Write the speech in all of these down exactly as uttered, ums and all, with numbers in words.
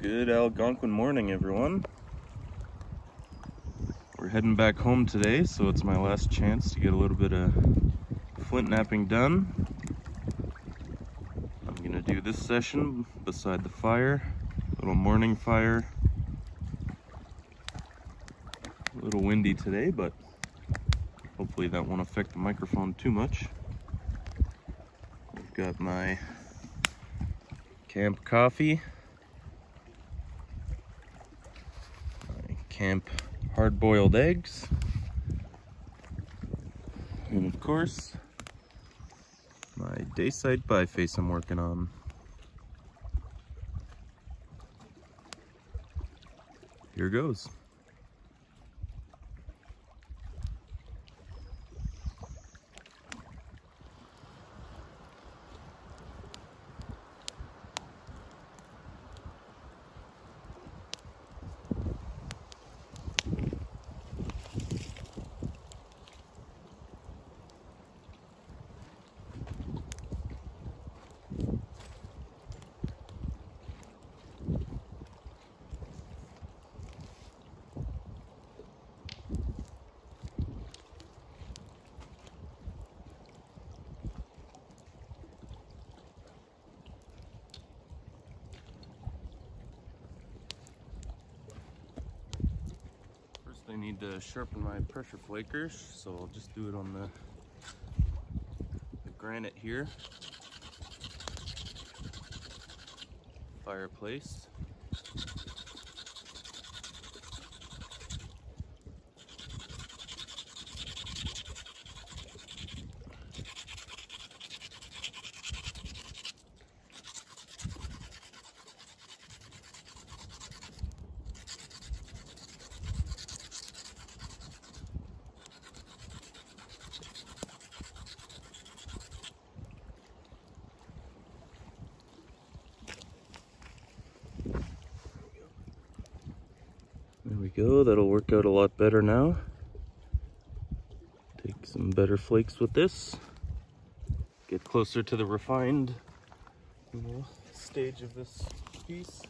Good Algonquin morning, everyone. We're heading back home today, so it's my last chance to get a little bit of flint knapping done. I'm gonna do this session beside the fire, little morning fire. A little windy today, but hopefully that won't affect the microphone too much. I've got my camp coffee, my camp hard-boiled eggs, and of course, my Dayside Biface I'm working on. Here goes. I need to sharpen my pressure flakers, so I'll just do it on the, the granite here. Fireplace. There we go, that'll work out a lot better now. Take some better flakes with this. Get closer to the refined, you know, stage of this piece.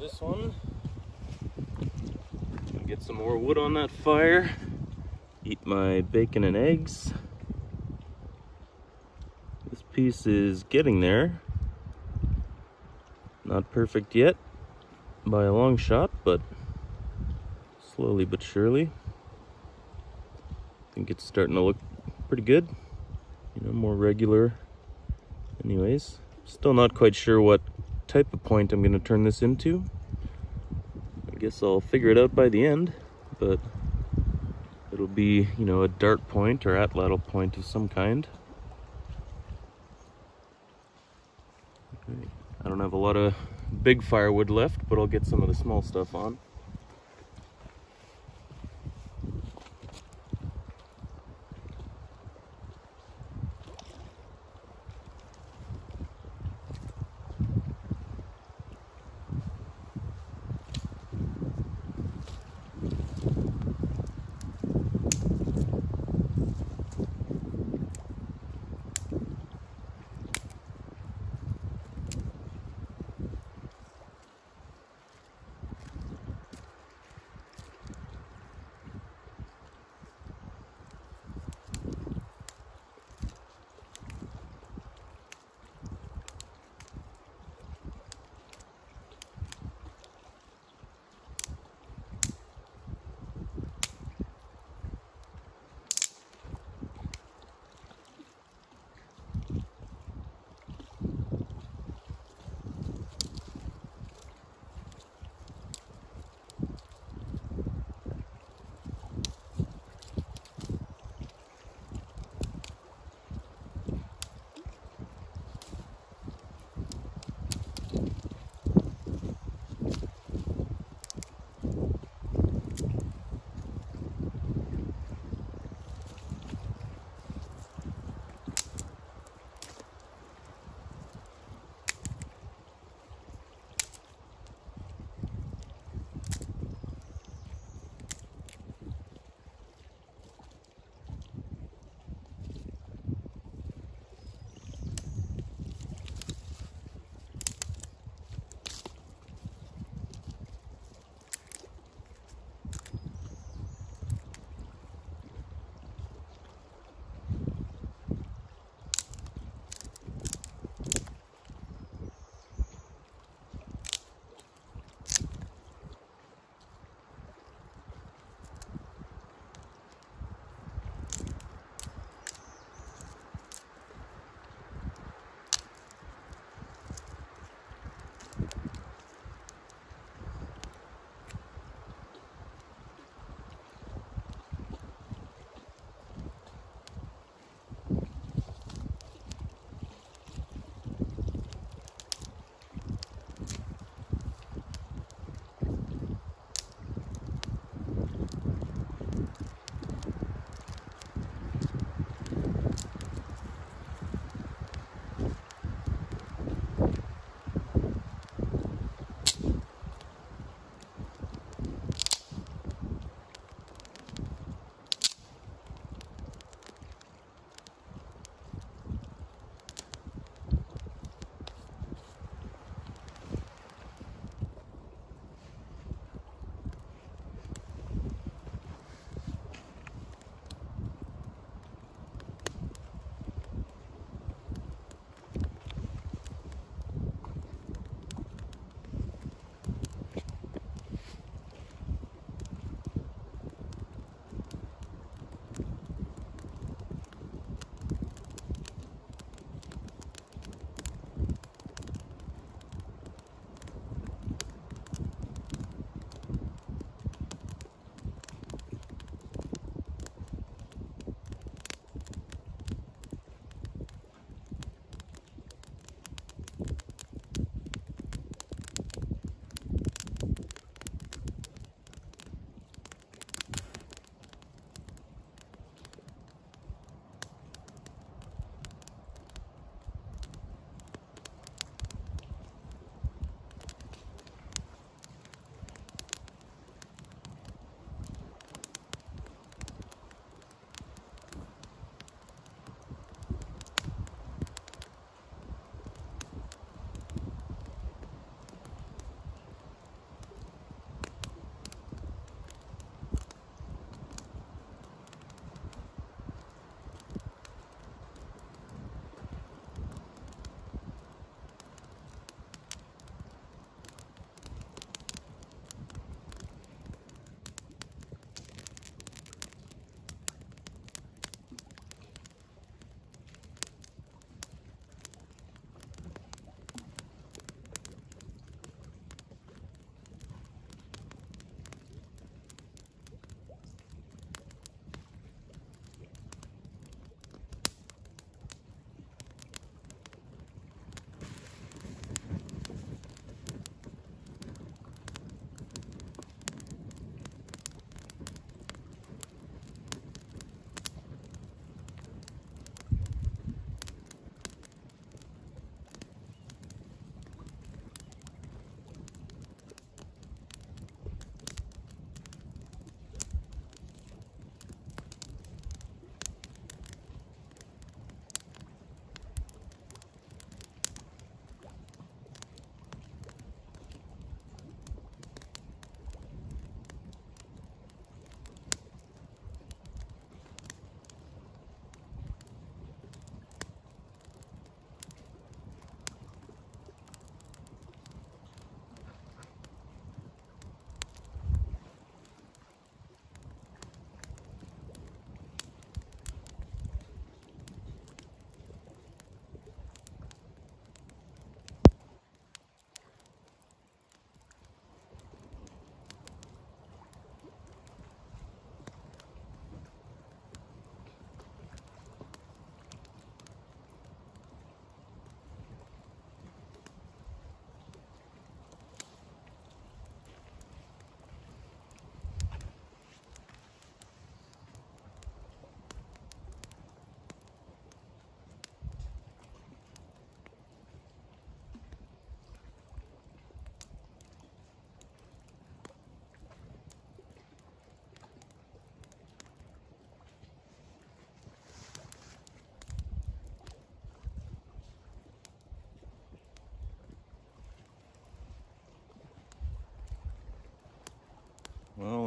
this one. Get some more wood on that fire. Eat my bacon and eggs. This piece is getting there. Not perfect yet by a long shot, but slowly but surely. I think it's starting to look pretty good. You know, more regular. Anyways, still not quite sure what type of point I'm going to turn this into. I guess I'll figure it out by the end, but it'll be, you know, a dart point or atlatl point of some kind. Okay. I don't have a lot of big firewood left, but I'll get some of the small stuff on.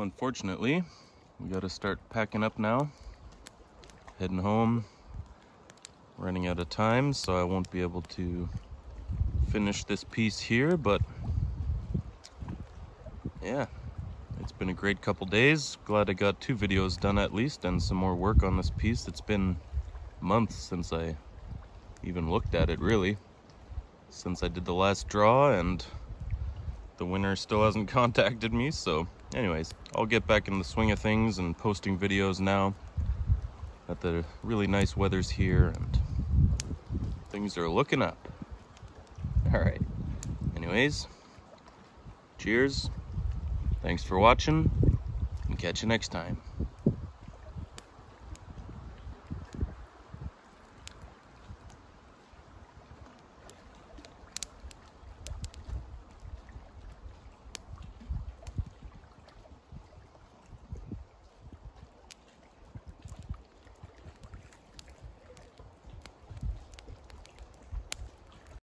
unfortunately, we gotta start packing up now, heading home, running out of time, so I won't be able to finish this piece here, but yeah, it's been a great couple days. Glad I got two videos done at least, and some more work on this piece. It's been months since I even looked at it, really, since I did the last draw, and the winner still hasn't contacted me. So anyways, I'll get back in the swing of things and posting videos now that the really nice weather's here and things are looking up. All right, anyways, cheers, thanks for watching, and catch you next time.